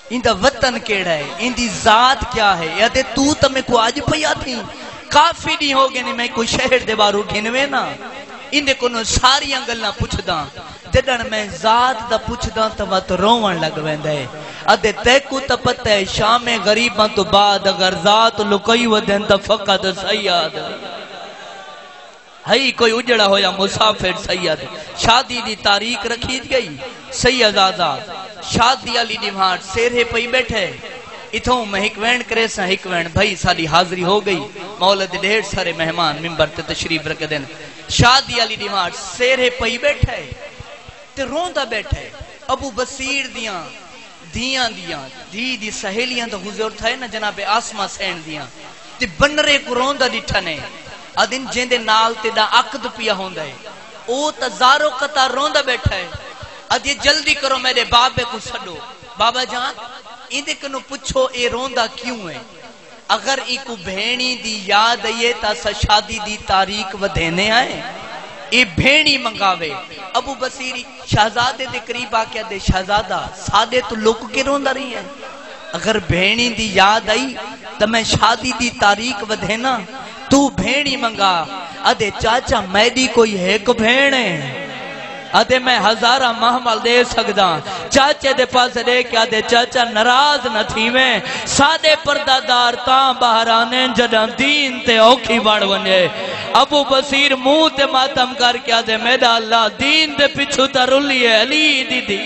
اندہ وطن کیڑا ہے، اندی ذات کیا ہے، یا دے تو تمہیں کو آج پیا تھی کافی نہیں ہو گئے نہیں میں کوئی شہر دے بارو گھنوے نا اندے کنو ساری انگلنا پوچھ داں جدن میں ذات دا پوچھ داں تو وقت روان لگ ویندہ ہے ادھے تیکو تا پتہ ہے شام غریباں تو بعد اگر ذات لکئی ودن تا فقط سیاد ہئی کوئی اجڑا ہویا مسافر سید شادی دی تاریخ رکھی گئی سید آزاد شادی علی دیمہار سیرے پئی بیٹھے اتھوں میں ہک وین کرے سا ہک وین بھائی ساری حاضری ہو گئی مولد ڈھیر سارے مہمان ممبر تے تشریف رکھ دین شادی علی دیمہار سیرے پئی بیٹھے تے روندہ بیٹھے ابو بصیر دیاں دی سہیلیاں تو حضور تھا نا جناب آسمہ سین دیاں تے بنرے کو روندہ دیٹھنے ادن جیندے نال تے دا عقد پیا ہوندہ ہے او تزارو قطع روندہ بیٹھا ہے اد یہ جلدی کرو میرے بابے کو سڈو بابا جان اندے کنو پچھو اے روندہ کیوں ہے اگر ایکو بھینی دی یاد ہے تا سا شادی دی تاریخ ودھینے آئے اے بھینی منگاوے ابو بصیری شہزادے دے قریب آکے دے شہزادہ سادے تو لوگ کے روندہ رہی ہیں اگر بھینی دی یاد آئی تو میں شادی دی تاریخ ودھینا تو بھینی منگا ادھے چاچا میڈی کوئی ایک بھینے ادھے میں ہزارہ محمل دے سکدا چاچے دے پاس دے کیا دے چاچا نراز نہ تھی میں سادے پردادار تاں باہرانے جدن دین تے اوکھی بڑھ ونجے ابو بصیر منہ تے ماتم کر کیا دے میڈا اللہ دین دے پچھو تا رلی ہے علی دی دی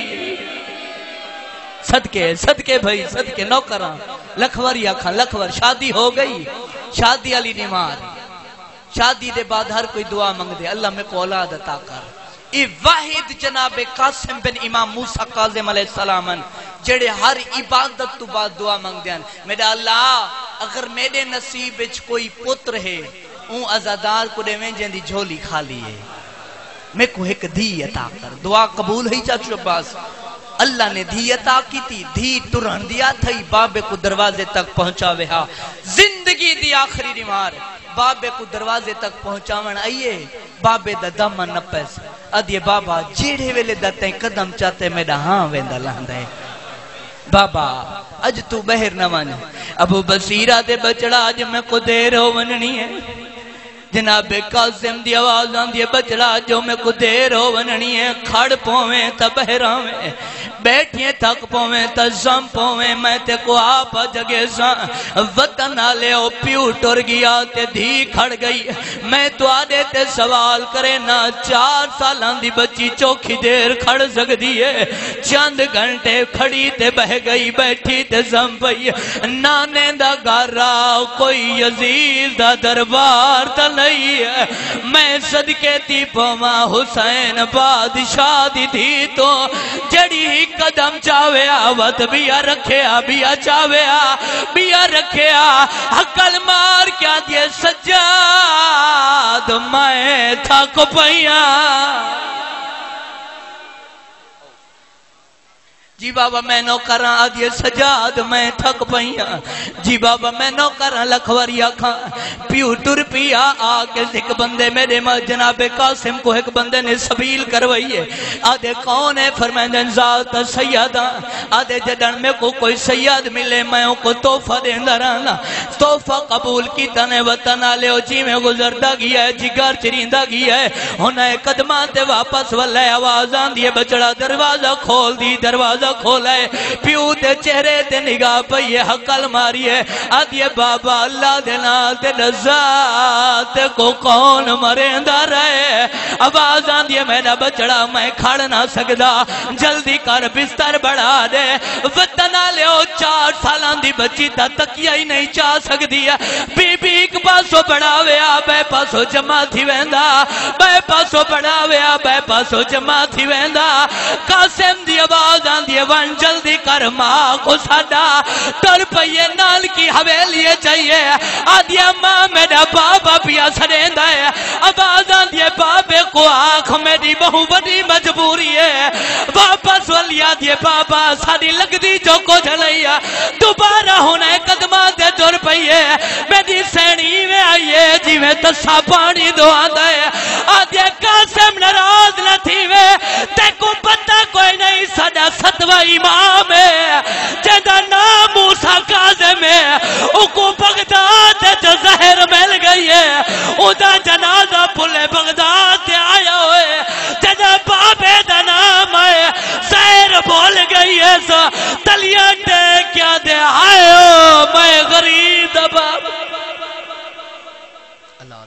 صدقے بھائی صدقے نوکران لکھور یا کھا لکھور شادی ہو گئی شادی علی نمار شادی دے بعد ہر کوئی دعا منگ دے اللہ میں کو اولاد عطا کر ای واحد جناب قاسم بن امام موسیٰ قاظم علیہ السلام جڑے ہر عبادت تو بعد دعا منگ دیان میرا اللہ اگر میرے نصیب وچ کوئی پتر ہے اون عزادار کو دے میں جن دی جھولی خالی ہے میں کو ایک دھی عطا کر دعا قبول ہے چاچو عباس اللہ نے دھی عطا کی تھی دھی ٹرن دیا تھا بابے کو دروازے تک پہنچاوے ہاں زندگی دی آخری نمار بابے کو دروازے تک پہنچاون آئیے بابے دا دم نہ پیس ادھے بابا جیڑے ویلے دا تین قدم چاہتے میرا ہاں ویندہ لہندہ ہے بابا اج تو بہر نہ ون ابو بصیرہ دے بچڑا اج میں کو دیر ہو وننی ہے جناب قاسم دی آواز آن دی بچڑا جو میں کو دیر ہو وننی ہے کھڑ پویں تا بہراویں بیٹھیں تھک پویں تا زم پویں میں تے کو آپ جگے ساں وطن آلے او پیو ٹر گیا تے دھی کھڑ گئی میں تو آدھے تے سوال کرے نا 4 سالان دی بچی چوکھی دیر کھڑ سکتی ہے چند گھنٹے کھڑی تے بہ گئی بیٹھی تے زم پئی نانے دا گارا کوئی یزید دا دربار تا نہیں ہے میں صدقے تی پوما حسین بادشاہ دی تھی تو جڑی قدم چاویا وقت بیا رکھیا بیا چاویا بیا رکھیا حقل مار کیا دیے سجاد میں تھک پیا جی بابا میں نو کراں آدھے سجاد میں تھک پئیاں جی بابا میں نو کراں لکھوریا کھاں پیو ٹر پیا آکے ایک بندے میرے جناب قاسم کو ایک بندے نے سبیل کروئیے آدھے کون ہے فرمائندن ذات سیدہ آدھے جدن میں کو کوئی سید ملے میں ان کو توفہ دیندہ رہنا توفہ قبول کی تنے وطن آلے ہو جی میں گزردہ گیا ہے جگر چریندہ گیا ہے انہیں قدماتے واپس والے آواز آن دیے بچڑا دروازہ کھول دی دروازہ کھولا ہے پیو دے چہرے تے نگاہ پئی ہے حقل ماری ہے آدھے بابا اللہ دینا تے نزات کو کون مرندہ رہے آواز آن دیے میرا بچڑا میں کھڑ نہ سکدا جلدی کر بستر بڑھا دے وطن آلے ہو 4 سالان دی بچی تا تکیہ ہی نہیں چاہ سکتی ہے بی بی ایک پاسو بڑھاوے آ بے پاسو جمع تھی ویندہ بے پاسو بڑھاوے آ بے پاسو جمع تھی ویندہ قاسم دی آواز آن دیے ون جلدی کر ماں کو سادا تر پئیے نال کی حویلیے چاہیے آدھیا ماں میرا بابا پیا سریندہ ہے آواز آن دیے بابے کو آنکھ میری بہو بڑی مجبوری ہے واپس والی آدھیے بابا ساری لگ دی جو کو جھلائیا دوبارہ ہونے قدمات دے تر پئیے میری سینی میں آئیے جی میں تسا پانی دو آدھا ہے آدھیا قاسم نراز نہ تھی وے تے کو پتہ کوئی نہیں ساڑا ستوہ امام ہے جیدہ بھول گئی ہے سو تلیاں ٹیک کیا دے آئے ہو میں غریب باپ اللہ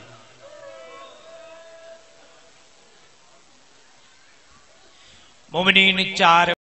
مومنین چار